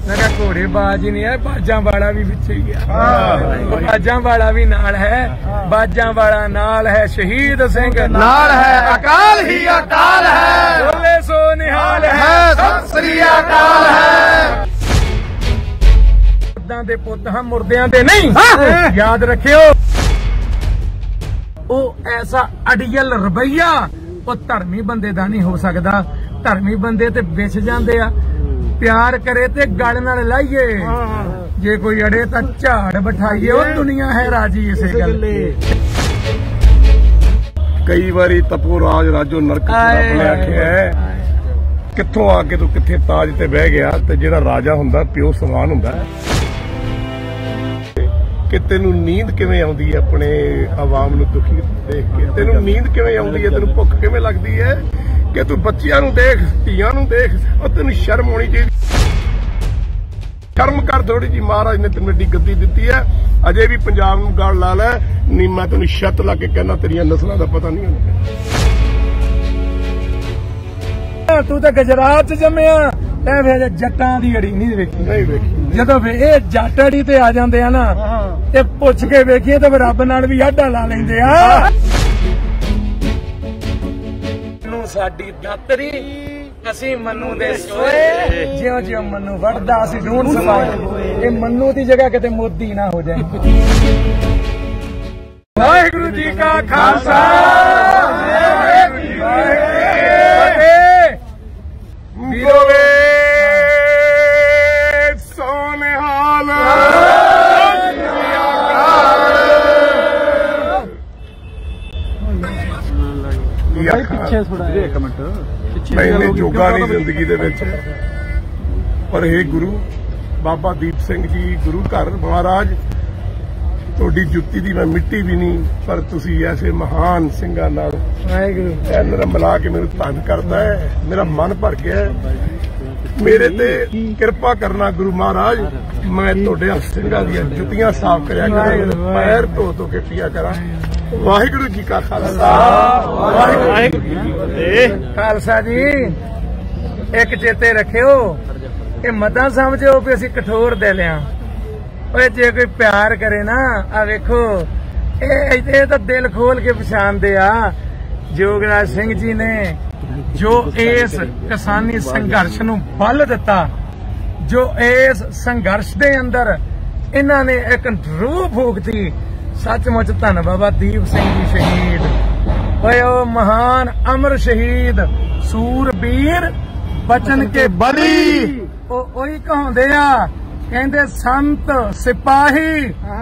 मैं कहा घोड़े बाज ही नहीं है, बाजा वाला भी पीछे ही गया। बाजा वाला भी नाल है, बाजा वाला नाल है, शहीद सिंह नाल है, अकाल ही अकाल है, बोले सो निहाल है, सत श्री अकाल है। दे पुत हम मुर्दियां दे नहीं, याद रखियो। वो ऐसा अड़ियल रवैया वो धर्मी बंदे दा नहीं हो सकता। धर्मी बंदे ते विच जांदे आ, प्यार करे ते गल नाल लाइए, जे कोई अड़े तो झाड़ बिठाइए। वो दुनिया है राजी इसे गल। कई बारी तपो राज राजो नरक अपने आखे है, कित्थों आके तू कित्थे ताज ते बह गया। ते जेड़ा राजा हुंदा प्यो समान हुंदा है। कि तेनू नींद किवें आउंदी है अपने आवाम नू दुखी देख के, तेनू नींद किवें आउंदी है, तेनू भुख किवें लगदी है कि तू बच्चियां नू देख, धीआं नू देख, और तेनू शर्म होनी चाहिए। शर्म कर थोड़ी जी, महाराज ने तेनू एडी गद्दी दित्ती है, अजे भी पंजाब नू गल ला लै नी। मैं तेनू छत ला के कहना तेरियां नस्लां दा पता नहीं होना। तू तो गुजरात च जम्मिया, फिर जट्टां दी अड़ी नहीं वेखी। नहीं वेखी। जदों फिर ये जट अड़ी ते आ जांदे आ ना, ते पुछ के वेखीए तो रब नाल भी आडा ला लैंदे आ। साडी दातरी असी मन्नू दे सोए, ज्यों ज्यों मन्नू वड़दा असी ढूंढ सवाए। ये मन्नू दी जगह किते मोदी ना हो जाए। वाहिगुरू जी का खालसा, वीरों सोनेहाल पीछे थोड़ा एक मिनट मैंने जोगा नहीं जिंदगी दे विच, पर हे गुरु बाबा दीप सिंह जी गुरु घर महाराज, थोड़ी जुत्ती दी मैं मिट्टी भी नहीं, पर तुसी ऐसे महान सिंगा नाल मेरा मिला के मेरे धन करता है, मेरा मन भर गया है। मेरे ते कृपा करना गुरु महाराज, मैं थोड़े सिंगा दी जुत्तियां साफ करया करा, पैर धो धो के पिया करा। वाहिगुरू जी का खालसा, वाहिगुरू जी की फतेह। खालसा जी एक चेते रखियो, ये मता समझो कि असी कठोर दे लिया। जे कोई प्यार करे ना, आ वेखो ये तो दिल खोल के पछाणदे आ। जोगराज सिंह जी ने जो इस किसानी संघर्ष नूं बल दिता, जो इस संघर्ष दे अंदर इन्हां ने एक रूह फूकती। सचमुच धन बाबा दीप सिंह जी शहीद होए, ओ महान अमर शहीद, सूरबीर बचन के बली। ओही कहाउंदे आ, कहंदे संत सिपाही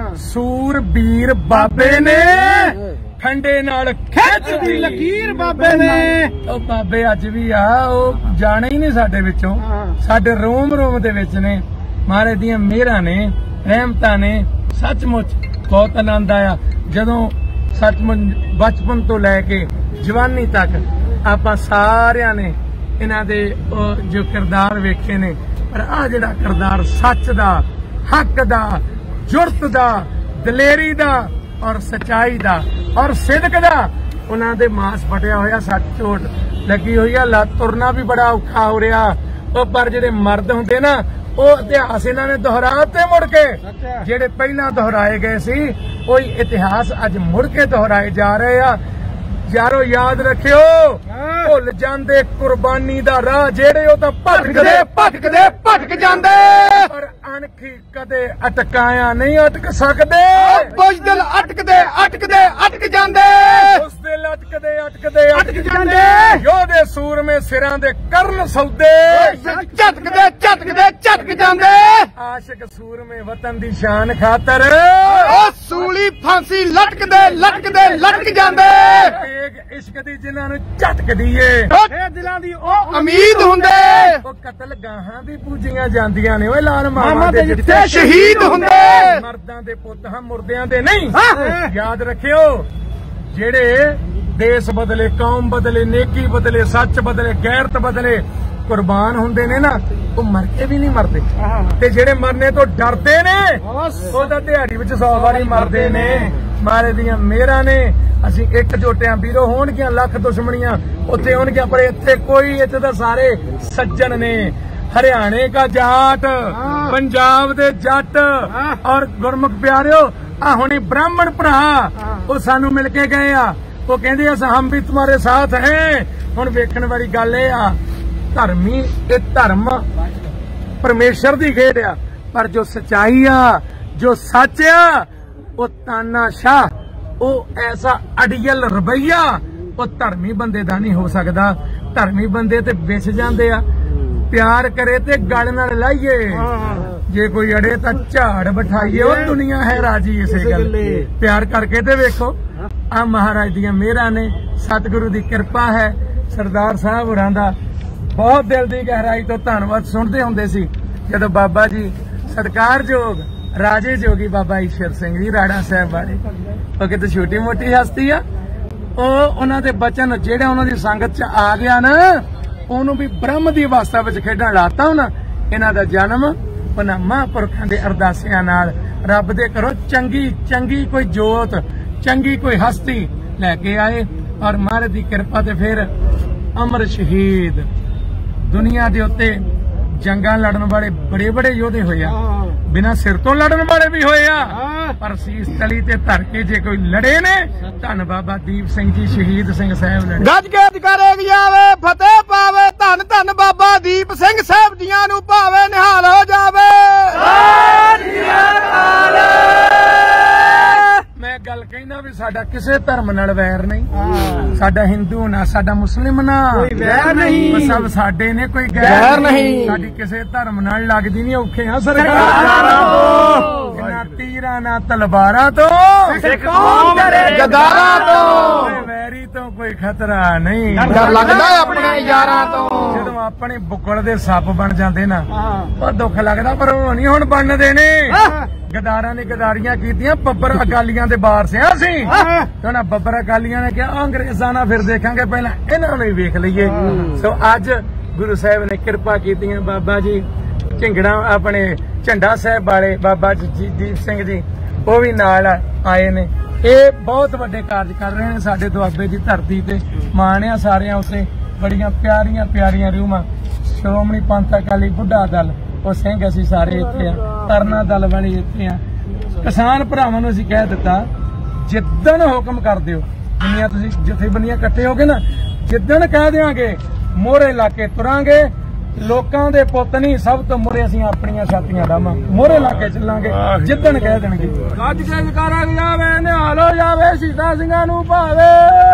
सूरबीर बाबे ने, ठंडे नाल खिच दी लकीर बाबे ने। ओ बाबे अज भी आ, ओ जाने ही नहीं साडे विचों, साडे रोम रोम दे विच ने। महाराज दियां मेहरां ने, रहमतां ने। सचमुच बहुत आनंद आया जदों सचमुच बचपन तो लैके जवानी तक आपां सारियां ने इन्हां दे जो किरदार वेखे ने। पर आ जिहड़ा किरदार सच दा, हक दा, जुरत दा, दलेरी दा और सच्चाई दा और सिदक दा, उन्हां दे मास फटिया होया, सट चोट लगी हुई है, तुरना भी बड़ा औखा हो रहा। पर जिहड़े मर्द हुंदे ना, वो इतिहास इन्हां ने दोहराते मुड़ के, जेड़े पहला दोहराए गए सी, वही इतिहास अज मुड़ के दोहराए जा रहे आ। यारो याद रखियो, भुल जांदे कुर्बानी दा राह, जेड़े ओ तां भटकदे भटकदे भटक जांदे, पर अणखी कदे अटकाया नहीं अटक सकदे। बुज़दिल अटकदे अटकदे अटक जांदे, बुज़दिल अटकदे अटकदे अटक जांदे। योधे सूर में सिरां दे करन सौदे, झटकदे झटकदे झटक जांदे। आशिक सूर में वतन दी शान खातर, ओ सूली फांसी लटकदे लटकदे लटक जांदे। इश्क दी जिन्हां नूं झटकदी ए, दिलां दी ओ उम्मीद हुंदे, ओ कतल गाहां दी पूजियां जांदियां ने। ओए लाल मामा दे जिथे शहीद हुंदे, मर्दां दे पुत हम मुर्दियां दे नहीं। याद रखियो, जेड़े देश बदले, कौम बदले, नेकी बदले, सच बदले, गैरत बदले, कुर्बान हुंदे ने ना, वो मर के भी नहीं मरते। ते जेड़े मरने तो डरदे ने, वो तां दिहाड़ी विच 100 वारी मरदे ने। मारे दियां मेहरां ने, असीं एकजुट हां। वीरो होणगियां लख दुश्मनियां उत्थे होणगियां, पर इत्थे कोई, इत्थे तां सारे सज्जन ने। हरियाणे का जाट, पंजाब दे जट और गुरमुख प्यारिओ आ हुणी ब्राह्मण भरा वो सानू मिल के गए आ। वो कहंदे हम भी तुम्हारे साथ हैं। हुण वेखण वाली गल ये आ धर्मी ये धर्म परमेश्वर दी खेड आ पर जो सच्चाई आ जो सच आ वो तानाशाह वो ऐसा अड़ियल रवैया वो धर्मी बंदे दा नहीं हो सकदा। धर्मी बंदे ते विच जांदे आ प्यार करे ते गल नाल लाइए जे कोई अड़े तो झाड़ बिठाइए वो दुनिया है राजी इसे गल प्यार करके ते वेखो आ महाराज दियां मेहरां ने सतगुरु दी कृपा है। सरदार साहब होरां दा बहुत दिल दी गहराई तो धन्नवाद सुनते हुंदे सी जदों बाबा जी सत्कारयोग राजे जोगी बाबा ईश्वर सिंह जी राड़ा साहब वाले वो किते छोटी मोटी हस्ती आ उन्हां दे बचन जेड़े उन्हां दी संगत च आ गया ना ਉਹਨੂੰ ਵੀ ਬ੍ਰਹਮ ਦੀ ਅਵਸਥਾ ਵਿੱਚ ਖੇਡਣ ਲਾਤਾ ਉਹਨਾਂ। ਇਹਨਾਂ ਦਾ ਜਨਮ ਉਹਨਾਂ ਮਹਾਂਪੁਰਖਾਂ ਦੇ ਅਰਦਾਸਿਆਂ ਨਾਲ ਰੱਬ ਦੇ ਘਰੋਂ ਚੰਗੀ ਕੋਈ ਜੋਤ ਚੰਗੀ ਕੋਈ ਹਸਤੀ ਲੈ ਕੇ ਆਏ ਔਰ ਮਹਾਰਾਜ ਦੀ ਕਿਰਪਾ ਤੇ ਫਿਰ ਅਮਰ ਸ਼ਹੀਦ ਦੁਨੀਆ ਦੇ ਉੱਤੇ ਜੰਗਾਂ ਲੜਨ ਵਾਲੇ बड़े योधे होए आ बिना सिर तो लड़न वाले भी होए आ पर सीस तली ते धर के जे कोई लड़े ने धन बाबा दीप सिंह जी शहीद सिंह साहब लड़े गज के जकारे जावे फतेह पावे धन धन बाबा दीप सिंह साहब जियां नू भावे निहाल हो जावे। मैं गल कहना भी साडा किसे धर्म नाल वैर नहीं साडा हिंदू ना साडा मुस्लिम ना वैर नहीं सब साडे ने कोई गैर नहीं साडी किसे धर्म नाल लगदी नहीं औखे हां सरकार ना तीरा ना तलवारां तो सिख कौम करे गद्दारां तो वैरी तो कोई खतरा नहीं डर लगदा अपने यारां तो जदों अपने बुकल दे सप बन जांदे ना ओ दुख लगदा पर ओ नहीं हुण बनदे ने। गदारां ने गदारियां कीतियां बब्बर अकालियां दे बार से असीं ते ना बब्बर अकालियां ने कहा अंग्रेजां नाल फिर देखांगे पहला इन्हां नूं ही वेख लईए। सो अज गुरु साहिब ने किरपा कीतियां बाबा जी झिंगड़ा अपने झंडा साहिब वाले बाबा जी दीप सिंह जी वो भी नाल आए ने। ये बहुत वड्डे कार्य कर रहे हैं साडे दुआबे की धरती ते माणिया सारे उसे बड़ियां प्यारियां प्यारियां रूहां श्रोमणी पंथ अकाली बुढ़ा दल वो सिंह असीं सारे इत्थे आ तरना दल वाले इत्थे आ किसान भरावां नूं असीं कह दित्ता जिद्दण हुक्म कर दिओ जिन्नियां तुसीं जथेबंदियां इकट्ठे होगे ना जिद्दण कह देंगे मोहरे ला के तुरांगे लोकां दे पुੱਤ नहीं सब तो मोहरे असीं अपणियां छातियां डावां मोहरे ला के चलांगे जिद्दण कह देणगे गज के जकारा जावे निहाल हो जावे शहीदां ਸਿੰਘਾਂ ਨੂੰ भावे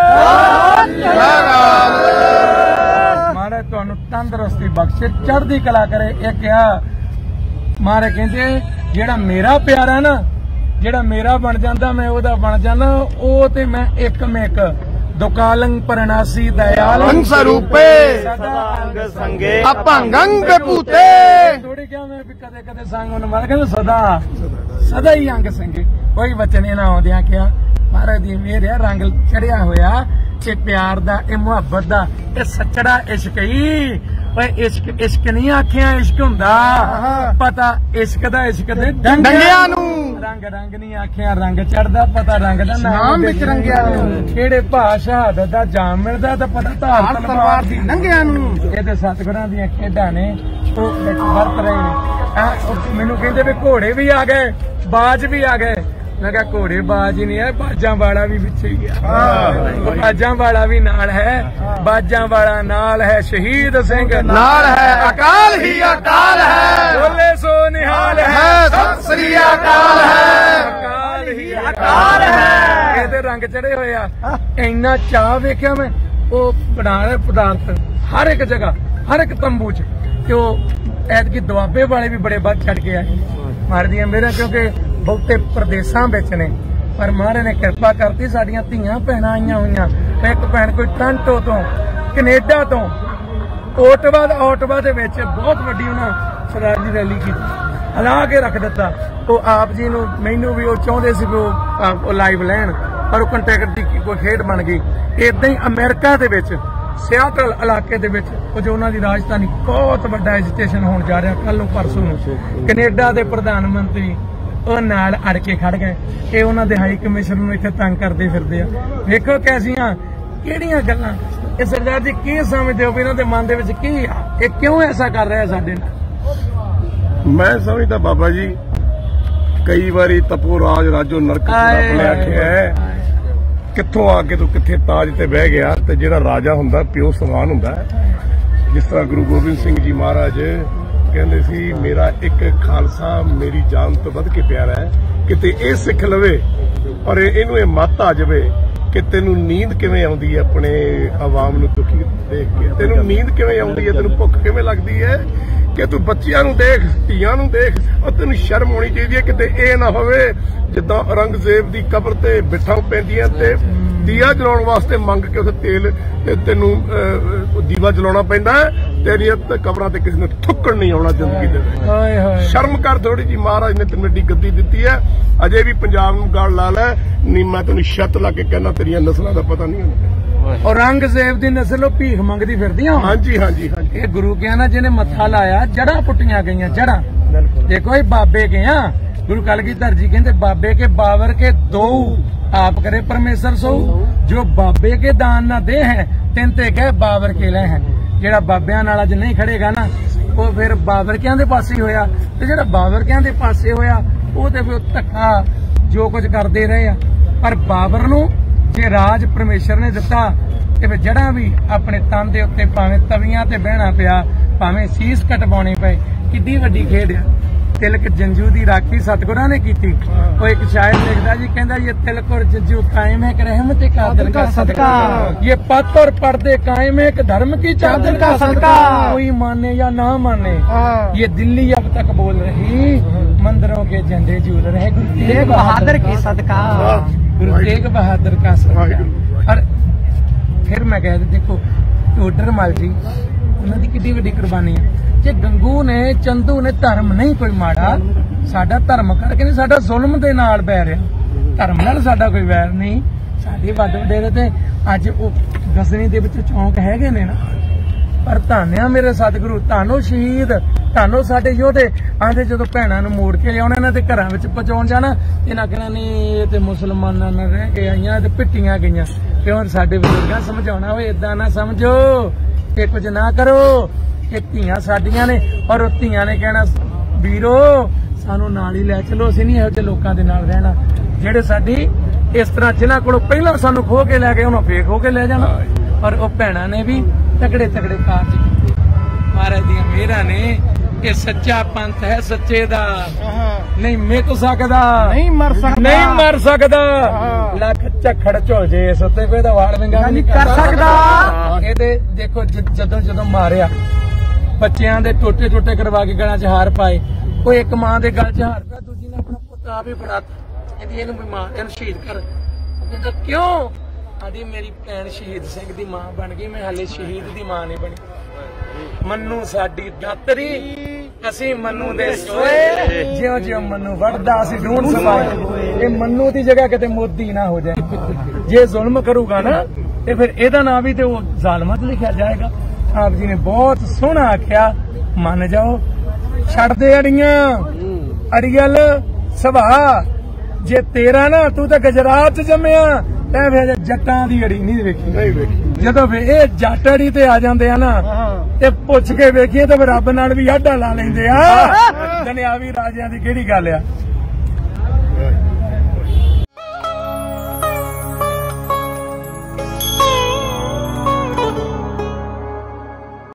महाराज तुहानूं तंदुरुस्ती बख्शे चढ़दी कला करे। एक क्या महाराज कहंदे जेड़ा मेरा प्यारा ना जेड़ा मेरा बन जांदा मैं ओदा बन जाना ओ ते मैं एकमेक दुकालंग परनासी दयाल स्वरूपे सदा अंग संगे अपंगंग पूते थोड़ी क्या मैं भी कदे कदे संग उन मार कहंदे सदा ही अंग संगे कोई वचन ना आउंदियां क्या महाराज दी मेरे रंग चढ़िया होया ये प्यार दा ये मुहब्बत दा ये सच्चड़ा इश्क ही इश्क नहीं आखिया इश्क हुंदा पता इश्क दा इश्क दे डंगियां नू रंग नहीं आखिया रंग चढ़दा पता रंग दा नाम विच रंगिया किहड़े भाषा दा जाम मिलदा ते पता धार तलवार दी डंगियां नू इहदे सतगुरां दीयां खेडां ने ओ विच वरत रहे ने। मैनूं कहंदे वी घोड़े भी आ गए बाज भी आ गए मैं कहा घोड़े बाज ही नहीं है बाजा वाला भी पीछे ही गया बाजा वाला भी नाल है बाजा वाला नाल है शहीद सिंह नाल है अकाल ही अकाल है बोले सो निहाल है सत श्री अकाल है अकाल ही अकाल है। ये रंग चढ़े हुए आ इन्ना चाह वेख्या मैं वो बना रहे पदार्थ हर एक जगह हर एक तंबू च ऐतकी दुआबे वाले भी बड़े बद चढ़ के आए मार दिया मेरा क्योंकि बहुते प्रदेशों ने पर महाराज ने कृपा करती साडियां धीआं भैणां आईयां होईयां एक भैण कोई टोरंटो तो कनेडा तो ओटवा दे विच बहुत वड्डी उन्हां सरदार जी रैली की हला के रख दिता वो आप जी नूं मैनूं भी वो चाहुंदे सी वो लाइव लैण पर कंटैक्ट की कोई खेड बन गई। इदां ही अमेरिका दे विच सियाटल इलाके दे विच जो उन्हां दी राजधानी बहुत वड्डा एजिटेशन होण जा रहा कल नूं परसों नूं कनेडा दे प्रधानमंत्री ਉਹ ਨਾਲ ਅੜ ਕੇ ਖੜ ਗਏ ਇਹ ਉਹਨਾਂ ਦੇ ਹਾਈ ਕਮਿਸ਼ਨਰ ਨੂੰ ਇੱਥੇ ਤੰਗ ਕਰਦੇ ਫਿਰਦੇ ਆ। ਵੇਖੋ ਕੈਸੀਆਂ ਕਿਹੜੀਆਂ ਗੱਲਾਂ ਇਹ ਸਰਦਾਰ ਜੀ ਕੀ ਸਮਝਦੇ ਹੋ ਵੀ ਇਹਨਾਂ ਦੇ ਮਨ ਦੇ ਵਿੱਚ ਕੀ ਆ ਇਹ ਕਿਉਂ ਐਸਾ ਕਰ ਰਿਹਾ ਸਾਡੇ ਨਾਲ। ਮੈਂ ਸਮਝਦਾ ਬਾਬਾ ਜੀ ਕਈ ਵਾਰੀ ਤਪੋ ਰਾਜ ਰਾਜੋ ਨਰਕ ਆਪਣੇ ਆਖਿਆ ਕਿੱਥੋਂ ਆ ਕੇ ਤੂੰ ਕਿੱਥੇ ਤਾਜ ਤੇ ਬਹਿ ਗਿਆ। ਤੇ ਜਿਹੜਾ ਰਾਜਾ ਹੁੰਦਾ ਪਿਓ ਸਮਾਨ ਹੁੰਦਾ। ਜਿਸ ਤਰ੍ਹਾਂ ਗੁਰੂ ਗੋਬਿੰਦ ਸਿੰਘ ਜੀ ਮਹਾਰਾਜ ਕਹਿੰਦੇ ਸੀ ਮੇਰਾ ਇੱਕ ਖਾਲਸਾ ਮੇਰੀ ਜਾਨ ਤੋਂ ਵੱਧ ਕੇ ਪਿਆਰਾ ਹੈ। ਕਿਤੇ ਇਹ ਸਿੱਖ ਲਵੇ ਔਰ ਇਹਨੂੰ ਇਹ ਮੱਤ ਆ ਜਾਵੇ ਕਿ ਤੈਨੂੰ ਨੀਂਦ ਕਿਵੇਂ ਆਉਂਦੀ ਹੈ ਆਪਣੇ ਆਵਾਮ ਨੂੰ ਦੁਖੀ ਦੇਖ ਕੇ। ਤੈਨੂੰ ਨੀਂਦ ਕਿਵੇਂ ਆਉਂਦੀ ਹੈ, ਤੈਨੂੰ ਭੁੱਖ ਕਿਵੇਂ ਲੱਗਦੀ ਹੈ ਕਿ ਤੂੰ ਬੱਚਿਆਂ ਨੂੰ ਦੇਖ, ਧੀਆਂ ਨੂੰ ਦੇਖ ਔਰ ਤੈਨੂੰ ਸ਼ਰਮ ਹੋਣੀ ਚਾਹੀਦੀ ਹੈ। ਕਿਤੇ ਇਹ ਨਾ ਹੋਵੇ ਜਿੱਦਾਂ ਔਰੰਗਜ਼ੇਬ ਦੀ ਕਬਰ ਤੇ ਬਿਠਾਂ ਪੈਂਦੀਆਂ ਤੇ ਦੀਆ ਜਲਾਉਣ ਵਾਸਤੇ ਮੰਗ ਕੇ ਉੱਥੇ ਤੇਲ ਤੇ ਤੈਨੂੰ ਦੀਵਾ ਜਲਾਉਣਾ ਪੈਂਦਾ। ਤੇਰੀਆਂ ਕਬਰਾਂ ਤੇ ਕਿਸੇ ਨੇ ਥੁੱਕਣ ਨਹੀਂ ਆਉਣਾ ਜ਼ਿੰਦਗੀ ਦੇ ਵਿੱਚ। ਸ਼ਰਮ ਕਰ ਥੋੜੀ ਜੀ, ਮਹਾਰਾਜ ਨੇ ਤੈਨੂੰ ਏਡੀ ਗੱਦੀ ਦਿੱਤੀ ਹੈ। ਅਜੇ ਵੀ ਪੰਜਾਬ ਨੂੰ ਗੱਲ ਲਾ ਲੈ ਨਹੀਂ, ਮੈਂ ਤੈਨੂੰ ਛੱਤ ਲਾ ਕੇ ਕਹਿਣਾ ਤੇਰੀਆਂ ਨਸਲਾਂ ਦਾ ਪਤਾ ਨਹੀਂ ਹੁੰਦਾ। ਔਰੰਗਜ਼ੇਬ ਦੀ ਨਸਲ ਉਹ ਭੀਖ ਮੰਗਦੀ ਫਿਰਦੀਆਂ। ਹਾਂਜੀ ਹਾਂਜੀ ਹਾਂਜੀ, ਇਹ ਗੁਰੂ ਕਿਹਾ ਨਾ ਜਿਹਨੇ ਮੱਥਾ ਲਾਇਆ ਜੜਾਂ ਪੁੱਟੀਆਂ ਗਈਆਂ ਜੜਾਂ। ਦੇਖੋ ਇਹ ਬਾਬੇ ਗਿਆ गुरु कलगीधर जी कहते बाबे के बावर के दो आप करे परमेश्वर सो जो बाबे के दान ना दे है तिन ते कह बावर के ले है। जेड़ा बाबियां नाल अज नहीं खड़ेगा ना वो फिर बावरकियां दे पासे होया ते जेड़ा बावरकियां दे पासे होया वो ते फिर धक्का जो कुछ करते रहे आ। पर बाबर नूं जे राज परमेश्वर ने दिता ते फिर जड़ा भी अपने तन दे उत्ते भावें तवियां ते बहना पिया भावें सीस कटवाउणी पए किड्डी वड्डी खेड आ। तिलक जंजू दी राखी सतगुरां ने कीती। वो एक शायर लिखदा जी कहंदा ये तिलक और जंजू कायम है एक रहमत का दिल का सदका, ये पत और पर्दे कायम है एक धर्म की चादर का सदका, कोई माने या ना माने ये दिल्ली अब तक बोल रही मंदिरों के झंडे झूल रहे गुरु तेग बहादुर की सदका, गुरु तेग बहादुर का सदका। और फिर मैं कहता देखो टोडर मल जी उन्होंने कितनी वड्डी कुर्बानी है। जे गंगू ने चंदू ने धर्म नहीं कोई माड़ा साडा धर्म करके नहीं साडा जुल्म दे नाल बैर आ। धर्म नाल साडा कोई वैर नहीं। साडे वड्ड वडेरे ते अज ओ गजनी दे विच चौंक हैगे ने ना। पर धन्या मेरे सतगुरु धानो शहीद धानो साडे योधे आंदे जदों भैणां नूं मोड़ के लियाउणा इन्हां दे घरां विच पहुंचाउण जाना इन्हां कहना नहीं ये ते मुसलमानां नाल रह के आईयां ते पिट्टियां गईयां ते हुण साडे बजुर्गां समझाउणा होए इदां ना समझो ये कुछ ना करो कि धीआं साडियां ने और धीआं ने कहना वीरो सानू नाल ही लै चलो असीं नहीं इहो जिहे लोकां दे नाल रहना जेहड़े साडी इस तरह जिन्हां कोलों पहिलां सानू खो के लै गए उन्हां फेक हो के लै जाना। और वो भैणां ने भी तगड़े तगड़े कारज कीते महाराज दियां मेहरां ने। ये सच्चा पंथ है सच्चे दा नहीं मिट सकदा नहीं मर सकदा लख झक्खड़ झुल जे इस उत्ते कोई दा वाल विंगा नहीं कर सकदा। ਇਹਦੇ देखो ਜਦੋਂ ਜਦੋਂ ਮਾਰਿਆ ਬੱਚਿਆਂ ਦੇ ਟੋਟੇ ਟੋਟੇ ਕਰਵਾ ਕੇ ਗਲਾਂ 'ਚ ਹਾਰ ਪਾਏ ਉਹ ਇੱਕ ਮਾਂ ਦੇ ਗਲ 'ਚ ਹਾਰ ਪਿਆ ਦੂਜੀ ਨੇ ਆਪਣਾ ਪੁੱਤ ਆਪ ਹੀ ਫੜਾਤਾ ਕਹਿੰਦੀ ਇਹਨੂੰ ਵੀ ਮਾਂ ਇਹਨੂੰ ਸ਼ਹੀਦ ਕਰ। ਕਹਿੰਦਾ ਕਿਉਂ ਆਦੀ ਮੇਰੀ ਭੈਣ ਸ਼ਹੀਦ ਸਿੰਘ ਦੀ ਮਾਂ ਬਣ ਗਈ ਮੈਂ ਹਾਲੇ ਸ਼ਹੀਦ ਦੀ ਮਾਂ ਨਹੀਂ ਬਣੀ। ਮन्नू ਸਾਡੀ ਦਾਤਰੀ ਅਸੀਂ मन्नू ਦੇ ਸੋਏ ਜਿਉਂ ਜਿਉਂ मन्नू ਵੜਦਾ ਅਸੀਂ ਢੂੰਡ ਸਵਾਏ। ਇਹ मन्नू ਦੀ ਜਗ੍ਹਾ ਕਿਤੇ ਮੋਦੀ ਨਾ ਹੋ ਜਾਏ। ਜੇ ਜ਼ੁਲਮ ਕਰੂਗਾ ਨਾ ਤੇ ਫਿਰ ਇਹਦਾ ਨਾਂ ਵੀ ਤੇ ਉਹ ਜ਼ਾਲਮਤ ਲਿਖਿਆ ਜਾਏਗਾ। ਆਪ ਜੀ ਨੇ ਬਹੁਤ ਸੋਹਣਾ ਆਖਿਆ ਮੰਨ ਜਾਓ ਛੱਡ ਦੇ ਅੜੀਆਂ ਅੜੀਅਲ ਸੁਭਾ ਜੇ ਤੇਰਾ ਨਾ ਤੂੰ ਤਾਂ ਗੁਜਰਾਤ ਚ ਜੰਮਿਆ ਤੈਂ ਫਿਰ ਜੱਟਾਂ ਦੀ ਅੜੀ ਨਹੀਂ ਵੇਖੀ। ਜਦੋਂ ਫਿਰ ਇਹ ਜੱਟ ਅੜੀ ਤੇ ਆ ਜਾਂਦੇ ਆ ਨਾ ਤੇ ਪੁੱਛ ਕੇ ਵੇਖੀਏ ਤਾਂ ਰੱਬ ਨਾਲ ਵੀ ਆਡਾ ਲਾ ਲੈਂਦੇ ਆ। ਦੁਨਿਆਵੀ ਰਾਜਿਆਂ ਦੀ ਕਿਹੜੀ ਗੱਲ ਆ।